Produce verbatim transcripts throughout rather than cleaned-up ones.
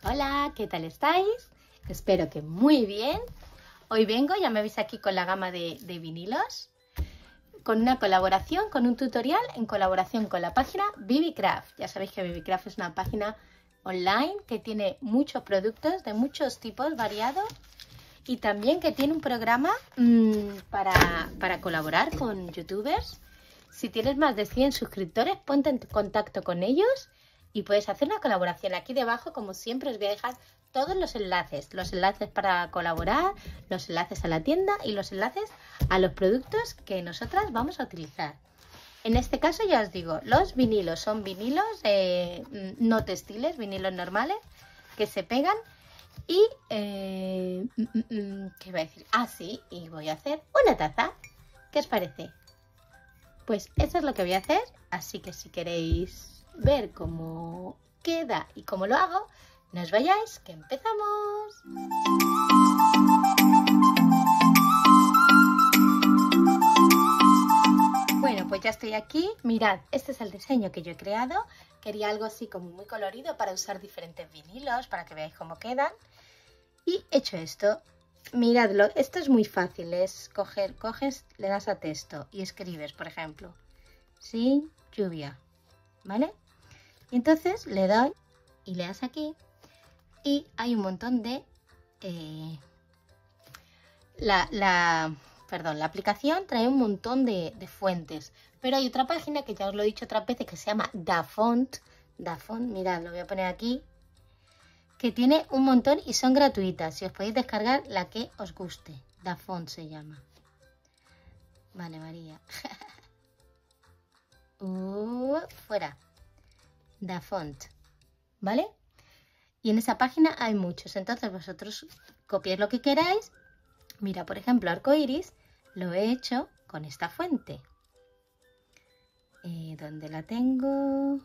Hola, ¿qué tal estáis? Espero que muy bien. Hoy vengo, ya me veis aquí con la gama de, de vinilos, con una colaboración, con un tutorial en colaboración con la página Bibicraft. Ya sabéis que Bibicraft es una página online que tiene muchos productos de muchos tipos variados y también que tiene un programa mmm, para, para colaborar con youtubers. Si tienes más de cien suscriptores, ponte en contacto con ellos y puedes hacer una colaboración. Aquí debajo, como siempre, os voy a dejar todos los enlaces. Los enlaces para colaborar, los enlaces a la tienda y los enlaces a los productos que nosotras vamos a utilizar. En este caso ya os digo, los vinilos son vinilos eh, no textiles, vinilos normales que se pegan. Y, eh, ¿qué iba a decir? Ah, sí, y voy a hacer una taza. ¿Qué os parece? Pues eso es lo que voy a hacer, así que si queréis ver cómo queda y cómo lo hago, no os vayáis, que empezamos. Bueno, pues ya estoy aquí. Mirad, este es el diseño que yo he creado. Quería algo así como muy colorido para usar diferentes vinilos, para que veáis cómo quedan. Y he hecho esto. Miradlo, esto es muy fácil, es coger, coges, le das a texto y escribes, por ejemplo, sin lluvia, ¿vale? Y entonces le doy y le das aquí y hay un montón de... Eh, la, la, perdón, la aplicación trae un montón de, de fuentes, pero hay otra página que ya os lo he dicho otras veces que se llama Dafont. Dafont, mirad, lo voy a poner aquí, que tiene un montón y son gratuitas. Si os podéis descargar la que os guste. Dafont se llama. Vale, María. uh, fuera. Dafont. ¿Vale? Y en esa página hay muchos. Entonces vosotros copiáis lo que queráis. Mira, por ejemplo, arcoiris lo he hecho con esta fuente. Eh, ¿Dónde la tengo?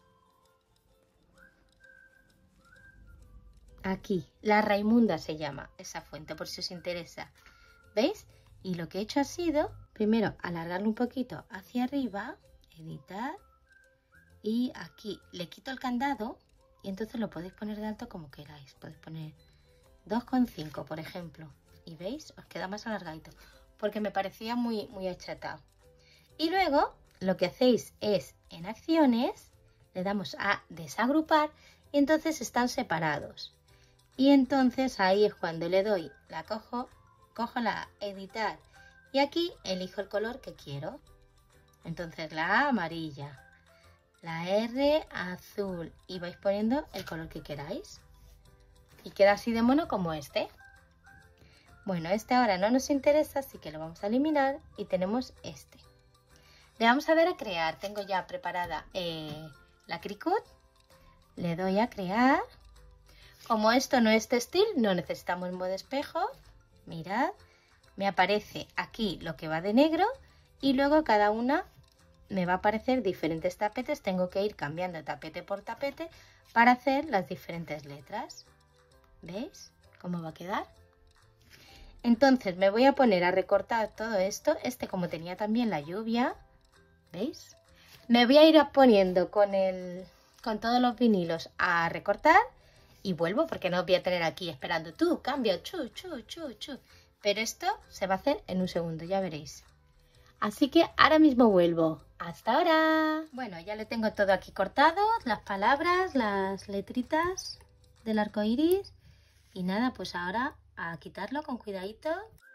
Aquí, la Raimunda se llama esa fuente, por si os interesa. ¿Veis? Y lo que he hecho ha sido, primero, alargarlo un poquito hacia arriba, editar, y aquí le quito el candado y entonces lo podéis poner de alto como queráis. Podéis poner dos coma cinco, por ejemplo. Y veis, os queda más alargadito, porque me parecía muy, muy achatado. Y luego, lo que hacéis es, en acciones, le damos a desagrupar y entonces están separados. Y entonces ahí es cuando le doy, la cojo, cojo la editar y aquí elijo el color que quiero. Entonces la A amarilla, la R azul y vais poniendo el color que queráis. Y queda así de mono como este. Bueno, este ahora no nos interesa, así que lo vamos a eliminar y tenemos este. Le vamos a dar a crear. Tengo ya preparada eh, la Cricut. Le doy a crear. Como esto no es textil, no necesitamos modo espejo. Mirad, me aparece aquí lo que va de negro y luego cada una me va a aparecer diferentes tapetes. Tengo que ir cambiando tapete por tapete para hacer las diferentes letras. ¿Veis cómo va a quedar? Entonces me voy a poner a recortar todo esto. Este como tenía también la lluvia, ¿veis? Me voy a ir poniendo con, el, con todos los vinilos a recortar. Y vuelvo porque no os voy a tener aquí esperando. Tú, cambia, chu, chu, chu, chu. Pero esto se va a hacer en un segundo, ya veréis. Así que ahora mismo vuelvo. ¡Hasta ahora! Bueno, ya le tengo todo aquí cortado. Las palabras, las letritas del arco iris. Y nada, pues ahora a quitarlo con cuidadito.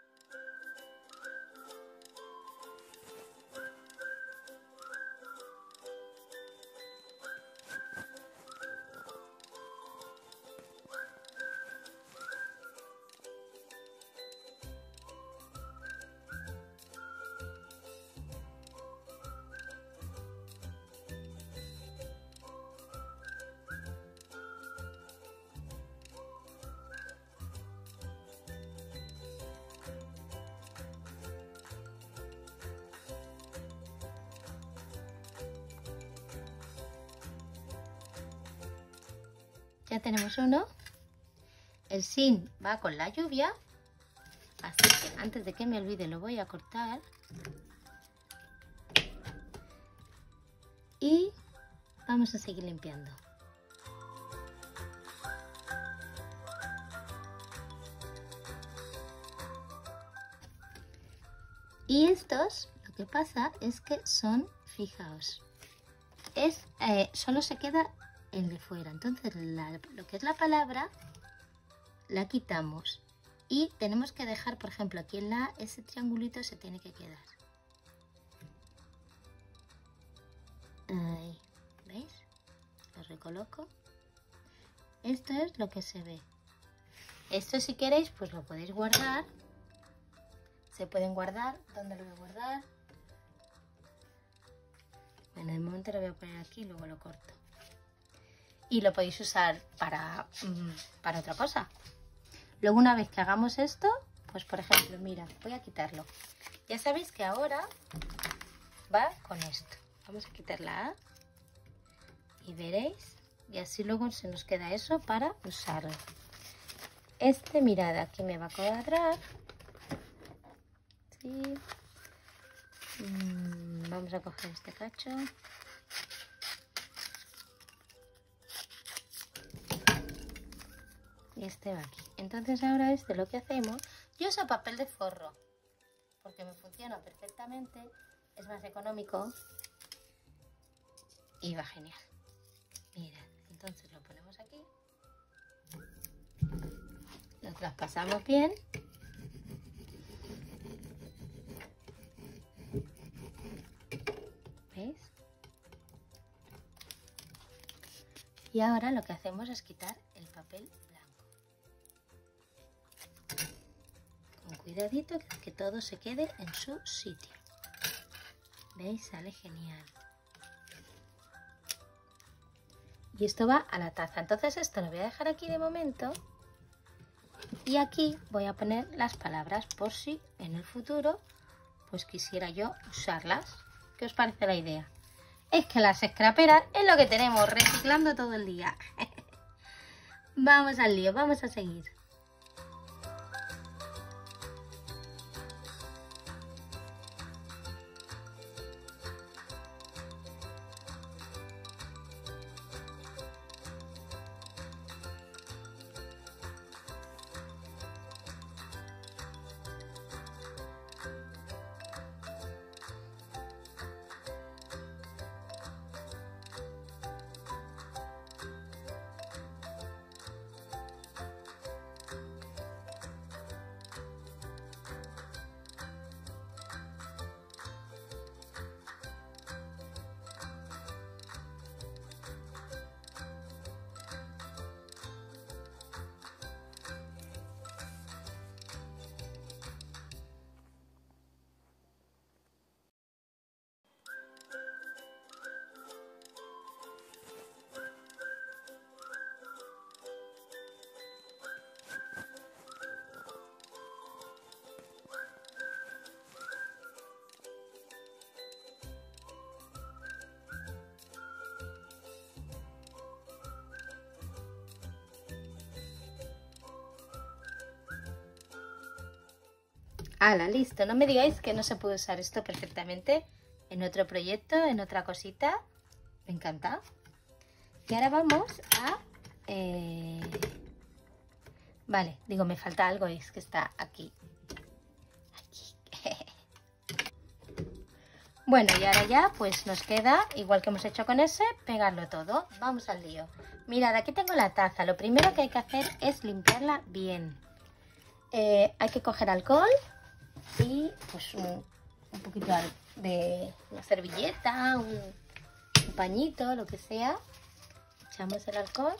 Ya tenemos uno. El sin va con la lluvia. Así que antes de que me olvide lo voy a cortar. Y vamos a seguir limpiando. Y estos, lo que pasa es que son, fijaos, es eh, solo se queda el de fuera. Entonces la, lo que es la palabra la quitamos y tenemos que dejar, por ejemplo, aquí en la ese triangulito se tiene que quedar. Ahí, ¿veis? Lo recoloco. Esto es lo que se ve. Esto, si queréis, pues lo podéis guardar. Se pueden guardar. ¿Dónde lo voy a guardar? En el momento lo voy a poner aquí y luego lo corto. Y lo podéis usar para, para otra cosa. Luego, una vez que hagamos esto, pues por ejemplo, mira, voy a quitarlo. Ya sabéis que ahora va con esto. Vamos a quitar la A y veréis. Y así luego se nos queda eso para usarlo. Este, mirad, aquí me va a cuadrar. Sí. Mm, vamos a coger este cacho. Y este va aquí. Entonces ahora este lo que hacemos, yo uso papel de forro porque me funciona perfectamente, es más económico y va genial. Mirad, entonces lo ponemos aquí, lo traspasamos bien ¿veis? Y ahora lo que hacemos es quitar el papel blanco. Con cuidadito, que todo se quede en su sitio. ¿Veis? Sale genial. Y esto va a la taza. Entonces esto lo voy a dejar aquí de momento. Y aquí voy a poner las palabras por si en el futuro pues quisiera yo usarlas. ¿Qué os parece la idea? Es que las scraperas es lo que tenemos, reciclando todo el día. Vamos al lío, vamos a seguir. ¡Hala! Listo. No me digáis que no se puede usar esto perfectamente en otro proyecto, en otra cosita. Me encanta. Y ahora vamos a... Eh... Vale, digo, me falta algo, es que está aquí. Aquí. Bueno, y ahora ya pues nos queda, igual que hemos hecho con ese, pegarlo todo. Vamos al lío. Mirad, aquí tengo la taza. Lo primero que hay que hacer es limpiarla bien. Eh, hay que coger alcohol y pues un, un poquito de una servilleta, un, un pañito, lo que sea. Echamos el alcohol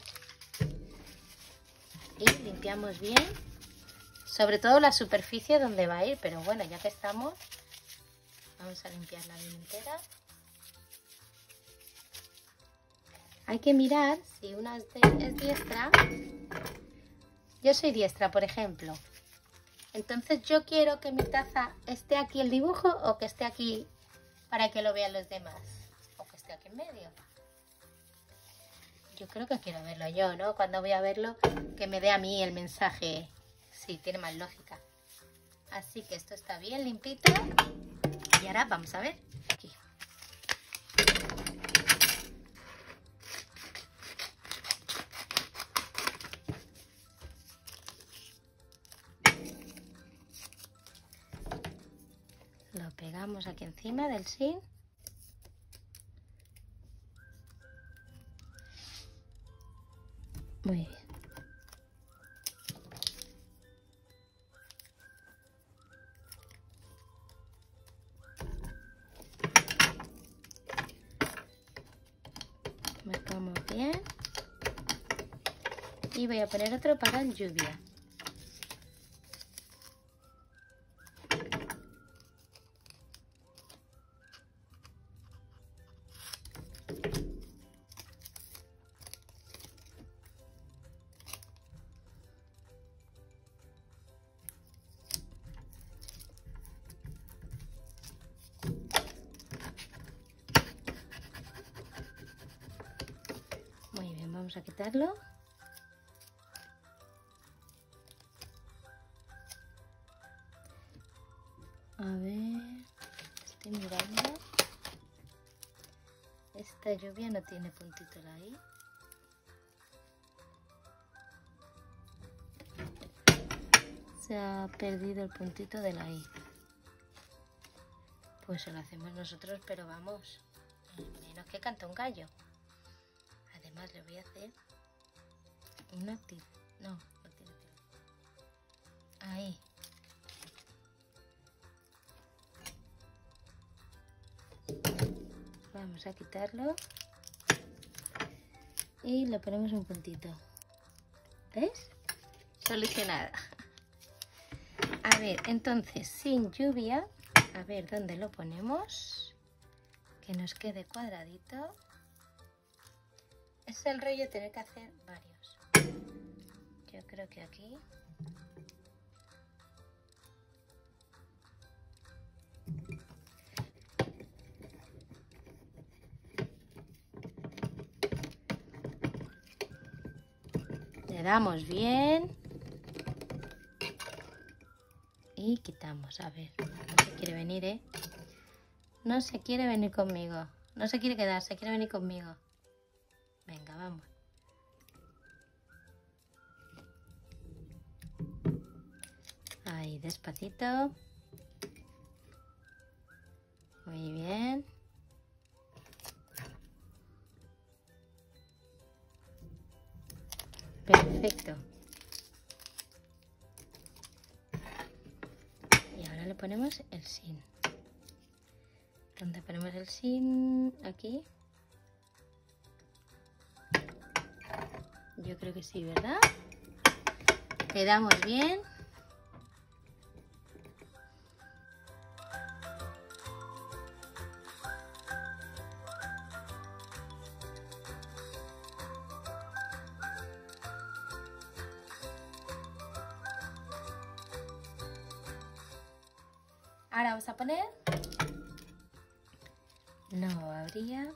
y limpiamos bien, sobre todo la superficie donde va a ir, pero bueno, ya que estamos, vamos a limpiarla bien entera. Hay que mirar si una es, de, es diestra. Yo soy diestra, por ejemplo. Entonces yo quiero que mi taza esté aquí el dibujo o que esté aquí para que lo vean los demás. O que esté aquí en medio. Yo creo que quiero verlo yo, ¿no? Cuando voy a verlo, que me dé a mí el mensaje. Sí, tiene más lógica. Así que esto está bien limpito. Y ahora vamos a ver aquí. Lo pegamos aquí encima del zinc. Muy bien. Marcamos bien. Y voy a poner otro para el lluvia. Muy bien, vamos a quitarlo. A ver, estoy mirando. Esta lluvia no tiene puntito la I. Se ha perdido el puntito de la I. Pues se lo hacemos nosotros, pero vamos, menos que canta un gallo. Además le voy a hacer una tilde. No, no tiene tilde. Ahí. Vamos a quitarlo y le ponemos un puntito. ¿Ves? Solucionada. A ver, entonces, sin lluvia, a ver dónde lo ponemos, que nos quede cuadradito. Es el rollo tener que hacer varios. Yo creo que aquí. Le damos bien y quitamos. A ver, no se quiere venir, ¿eh? No se quiere venir conmigo. No se quiere quedar, se quiere venir conmigo. Venga, vamos. Ahí, despacito. Muy bien. Perfecto. Y ahora le ponemos el zinc. ¿Dónde ponemos el zinc? Aquí. Yo creo que sí, ¿verdad? Le damos bien. Ahora vamos a poner, no habría,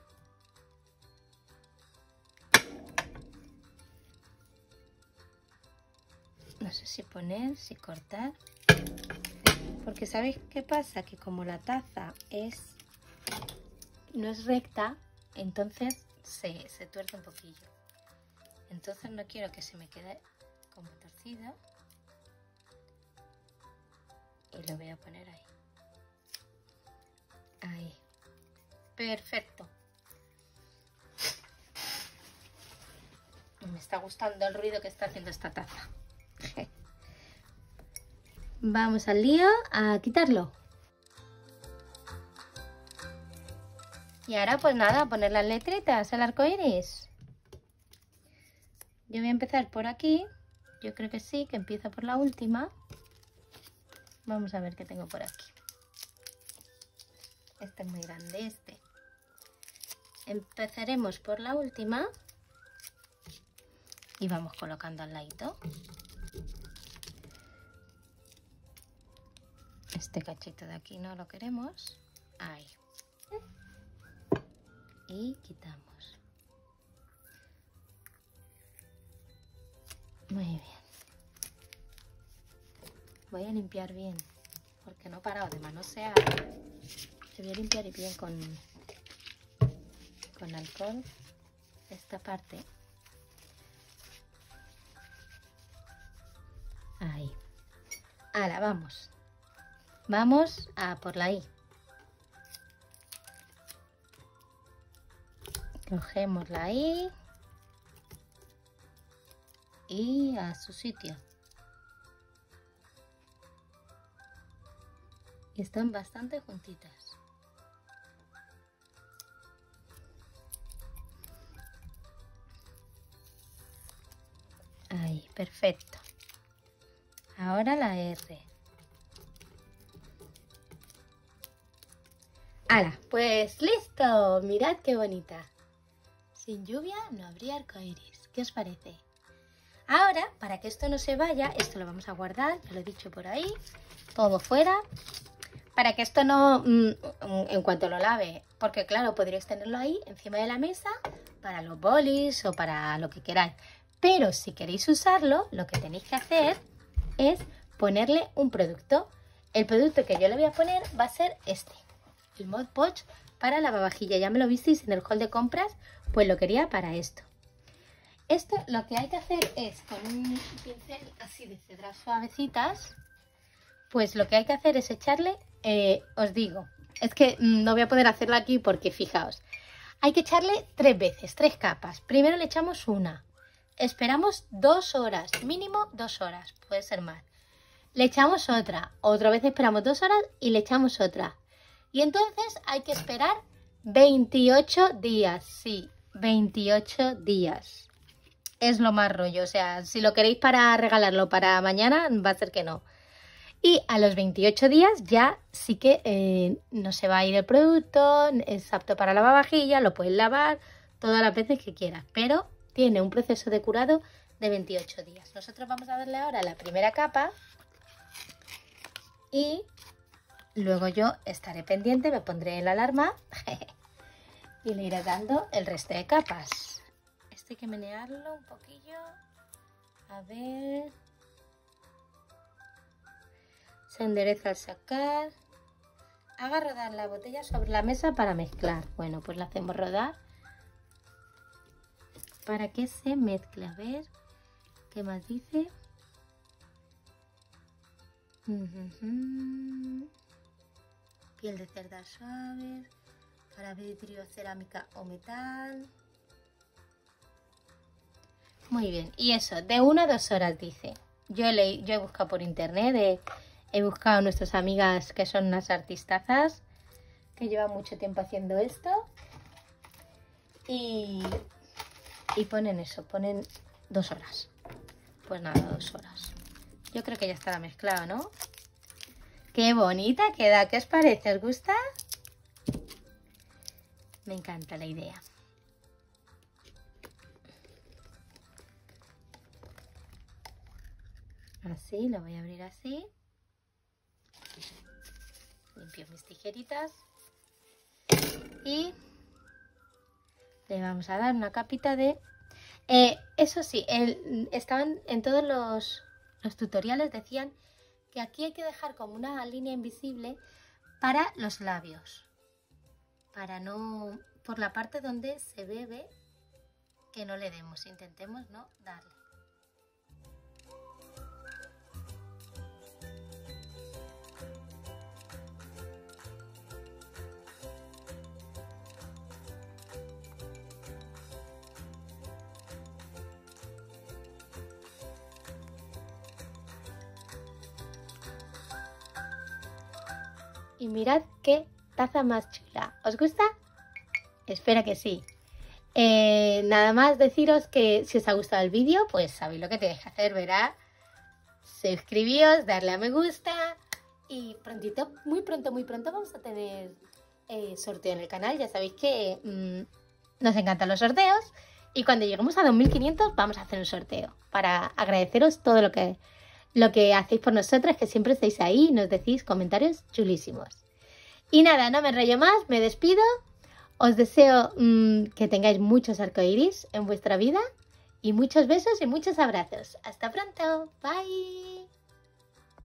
no sé si poner, si cortar, porque ¿sabéis qué pasa? Que como la taza es, no es recta, entonces se, se tuerce un poquillo. Entonces no quiero que se me quede como torcido y lo voy a poner ahí. Ahí. Perfecto. Me está gustando el ruido que está haciendo esta taza. Vamos al lío a quitarlo. Y ahora pues nada, a poner las letritas, el arco iris. Yo voy a empezar por aquí. Yo creo que sí, que empieza por la última. Vamos a ver qué tengo por aquí. Este es muy grande, este. Empezaremos por la última y vamos colocando al ladito. Este cachito de aquí no lo queremos. Ahí. Y quitamos. Muy bien. Voy a limpiar bien, porque no he parado de manosear. Voy a limpiar bien con, con alcohol esta parte. Ahí. Ahora vamos. Vamos a por la I. Cogémosla ahí y a su sitio. Y están bastante juntitas. Ahí, perfecto. Ahora la R. ¡Hala! Pues listo. Mirad qué bonita. Sin lluvia no habría arcoíris. ¿Qué os parece? Ahora, para que esto no se vaya, esto lo vamos a guardar, ya lo he dicho por ahí, todo fuera. Para que esto no, mmm, en cuanto lo lave, porque claro, podríais tenerlo ahí encima de la mesa para los bolis o para lo que queráis. Pero si queréis usarlo, lo que tenéis que hacer es ponerle un producto. El producto que yo le voy a poner va a ser este, el Mod Podge para lavavajilla. Ya me lo visteis en el haul de compras, pues lo quería para esto. Esto lo que hay que hacer es con un pincel así de cedras suavecitas, pues lo que hay que hacer es echarle, eh, os digo, es que no voy a poder hacerlo aquí porque fijaos, hay que echarle tres veces, tres capas. Primero le echamos una, esperamos dos horas, mínimo dos horas, puede ser más. Le echamos otra, otra vez esperamos dos horas y le echamos otra. Y entonces hay que esperar veintiocho días, sí, veintiocho días. Es lo más rollo, o sea, si lo queréis para regalarlo para mañana, va a ser que no. Y a los veintiocho días ya sí que eh, no se va a ir el producto, es apto para lavavajilla, lo puedes lavar todas las veces que quieras, pero tiene un proceso de curado de veintiocho días. Nosotros vamos a darle ahora la primera capa y luego yo estaré pendiente, me pondré la alarma y le iré dando el resto de capas. Esto hay que menearlo un poquillo, a ver... Se endereza al sacar. Haga rodar la botella sobre la mesa para mezclar. Bueno, pues la hacemos rodar para que se mezcle. A ver, ¿qué más dice? Uh-huh. Piel de cerdas suaves, para vidrio, cerámica o metal. Muy bien, y eso, de una a dos horas dice. Yo, le, yo he buscado por internet de... He buscado a nuestras amigas que son unas artistazas que llevan mucho tiempo haciendo esto y, y ponen eso, ponen dos horas. Pues nada, dos horas. Yo creo que ya estará mezclado, ¿no? ¡Qué bonita queda! ¿Qué os parece? ¿Os gusta? Me encanta la idea. Así, lo voy a abrir así. Limpio mis tijeritas y le vamos a dar una capita de... Eh, eso sí, el, estaban en todos los, los tutoriales decían que aquí hay que dejar como una línea invisible para los labios, para no, por la parte donde se bebe, que no le demos, intentemos no darle. Y mirad qué taza más chula. ¿Os gusta? Espero que sí. Eh, nada más deciros que si os ha gustado el vídeo, pues sabéis lo que tenéis que hacer, ¿verdad? Suscribíos, darle a me gusta y prontito, muy pronto, muy pronto vamos a tener eh, sorteo en el canal. Ya sabéis que mmm, nos encantan los sorteos y cuando lleguemos a dos mil quinientos vamos a hacer un sorteo para agradeceros todo lo que... lo que hacéis por nosotras, que siempre estáis ahí y nos decís comentarios chulísimos. Y nada, no me enrollo más, me despido. Os deseo mmm, que tengáis muchos arcoíris en vuestra vida y muchos besos y muchos abrazos. Hasta pronto. Bye.